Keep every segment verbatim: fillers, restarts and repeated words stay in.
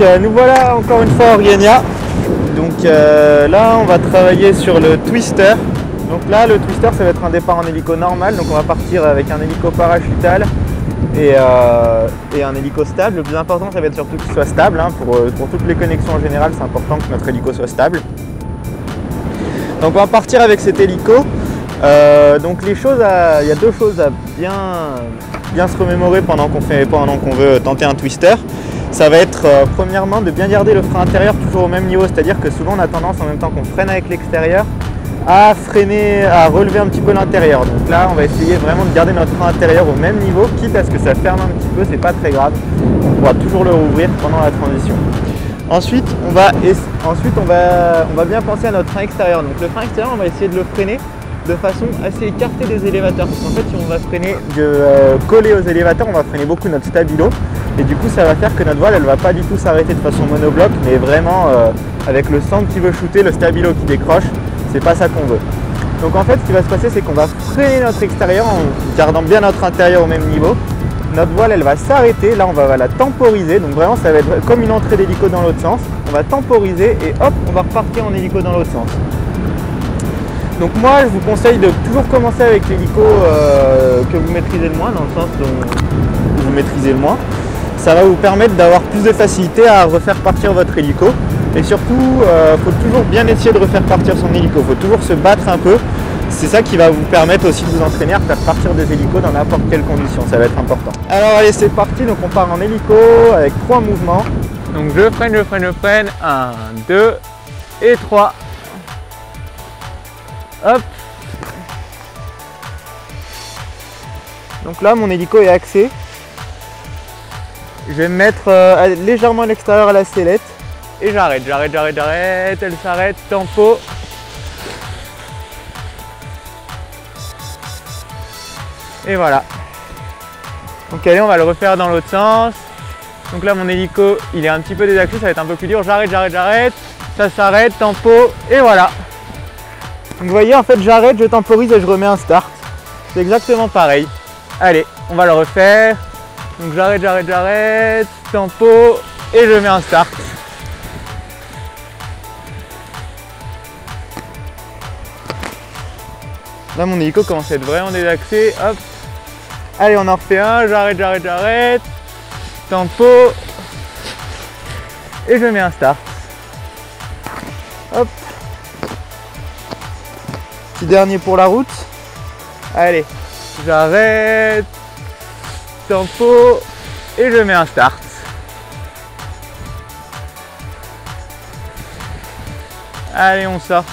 euh, nous voilà encore une fois à Orgagna. Donc euh, là on va travailler sur le twister. Donc là le twister ça va être un départ en hélico normal, donc on va partir avec un hélico parachutal et, euh, et un hélico stable. Le plus important ça va être surtout qu'il soit stable, hein. pour, pour toutes les connexions en général c'est important que notre hélico soit stable. Donc on va partir avec cet hélico. Euh, donc les choses, à, il y a deux choses à bien, bien se remémorer pendant qu'on fait, pendant qu'on veut tenter un twister. Ça va être euh, premièrement de bien garder le frein intérieur toujours au même niveau, c'est-à-dire que souvent on a tendance en même temps qu'on freine avec l'extérieur à freiner, à relever un petit peu l'intérieur. Donc là on va essayer vraiment de garder notre frein intérieur au même niveau, quitte à ce que ça ferme un petit peu, c'est pas très grave. On pourra toujours le rouvrir pendant la transition. Ensuite on va, ensuite on va, on va bien penser à notre frein extérieur. Donc le frein extérieur on va essayer de le freiner de façon assez écartée des élévateurs, parce qu'en fait si on va freiner de euh, coller aux élévateurs, on va freiner beaucoup notre stabilo et du coup ça va faire que notre voile elle va pas du tout s'arrêter de façon monobloc, mais vraiment euh, avec le centre qui veut shooter, le stabilo qui décroche, c'est pas ça qu'on veut. Donc en fait ce qui va se passer c'est qu'on va freiner notre extérieur en gardant bien notre intérieur au même niveau. Notre voile elle va s'arrêter, là on va, va la temporiser, donc vraiment ça va être comme une entrée d'hélico dans l'autre sens. On va temporiser et hop on va repartir en hélico dans l'autre sens. Donc moi je vous conseille de toujours commencer avec l'hélico euh, que vous maîtrisez le moins, dans le sens dont vous maîtrisez le moins. Ça va vous permettre d'avoir plus de facilité à refaire partir votre hélico. Et surtout, il euh, faut toujours bien essayer de refaire partir son hélico, il faut toujours se battre un peu. C'est ça qui va vous permettre aussi de vous entraîner à faire partir des hélicos dans n'importe quelle condition, ça va être important. Alors allez c'est parti, donc on part en hélico avec trois mouvements. Donc je freine, je freine, je freine, un, deux et trois. Hop. Donc là mon hélico est axé. Je vais me mettre euh, légèrement à l'extérieur à la sellette. Et j'arrête, j'arrête, j'arrête, j'arrête, elle s'arrête, tempo. Et voilà. Donc allez, on va le refaire dans l'autre sens. Donc là mon hélico, il est un petit peu désaxé, ça va être un peu plus dur. J'arrête, j'arrête, j'arrête. Ça s'arrête, tempo, et voilà. Donc vous voyez, en fait j'arrête, je temporise et je remets un start. C'est exactement pareil. Allez, on va le refaire. Donc j'arrête, j'arrête, j'arrête, tempo, et je mets un start. Là mon hélico commence à être vraiment désaxé, hop. Allez on en refait un, j'arrête, j'arrête, j'arrête, tempo, et je mets un start. Hop. Petit dernier pour la route. Allez, j'arrête, tempo, et je mets un start. Allez on sort.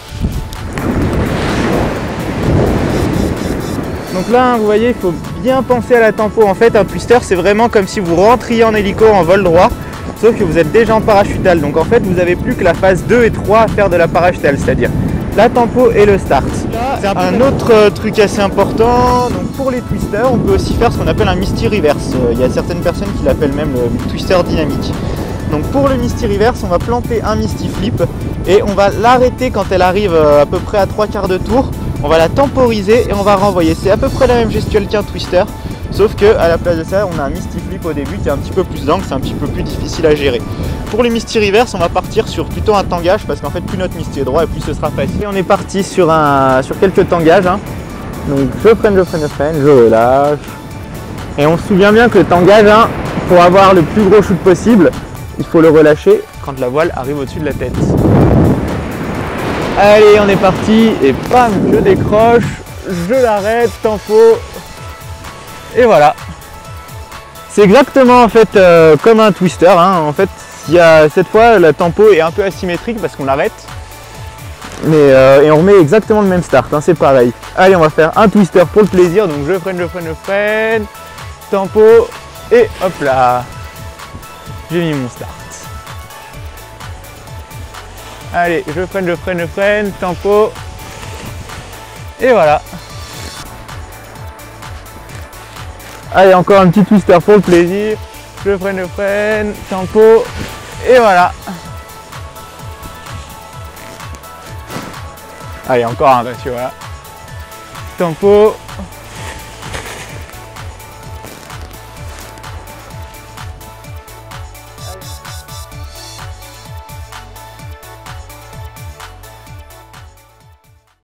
Donc là, vous voyez, il faut bien penser à la tempo. En fait, un twister, c'est vraiment comme si vous rentriez en hélico en vol droit, sauf que vous êtes déjà en parachutal. Donc en fait, vous n'avez plus que la phase deux et trois à faire de la parachutale, c'est-à-dire la tempo et le start. C'est un, un autre euh, truc assez important. Donc pour les twisters, on peut aussi faire ce qu'on appelle un Misty Reverse. Euh, il y a certaines personnes qui l'appellent même le twister dynamique. Donc pour le Misty Reverse, on va planter un Misty Flip et on va l'arrêter quand elle arrive euh, à peu près à trois quarts de tour. On va la temporiser et on va renvoyer. C'est à peu près la même gestuelle qu'un twister, sauf que à la place de ça, on a un Misty Flip au début qui a un petit peu plus d'angle, c'est un petit peu plus difficile à gérer. Pour les Misty Reverse, on va partir sur plutôt un tangage parce qu'en fait, plus notre Misty est droit et plus ce sera facile. Et on est parti sur, un, sur quelques tangages. Hein. Donc je freine, je freine, je freine, je relâche. Et on se souvient bien que le tangage, hein, pour avoir le plus gros shoot possible, il faut le relâcher quand la voile arrive au-dessus de la tête. Allez, on est parti et bam, je décroche, je l'arrête, tempo, et voilà. C'est exactement en fait euh, comme un twister. Hein. En fait, il y a, cette fois, la tempo est un peu asymétrique parce qu'on l'arrête, mais euh, et on remet exactement le même start. Hein, c'est pareil. Allez, on va faire un twister pour le plaisir. Donc je freine, je freine, je freine, tempo, et hop là, j'ai mis mon start. Allez, je freine, je freine, je freine, tempo, et voilà. Allez, encore un petit twister pour le plaisir. Je freine, je freine, tempo, et voilà. Allez, encore un, tu vois. Tempo,